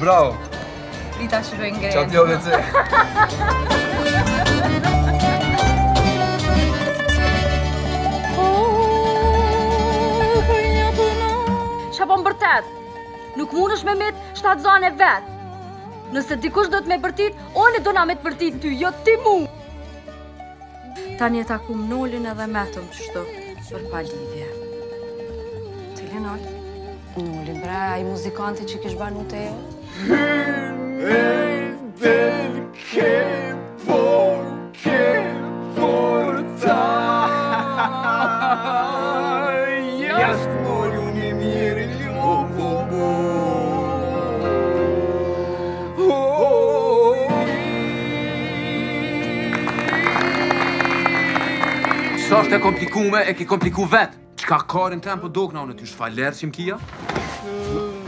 bravo. Rita shiroj ngrenë. Qa t'jo dhe të. Qa po mbërtet? Nuk mund është me met 7 zane vetë. Nëse dikush do të me bërtit, oni do na me të bërtit ty, jo ti mu. Tani e takum Nolin edhe metëm qështu, për pa lidhje. Cili Nol? Noli, bre, ai muzikanti që kish banu te jo? Del che porta Jashtë mori unë e mirë ljopo Sa është e komplikume, e ki kompliku vetë. Qka karin tem po dokna unë ty shfalerë që m'kia?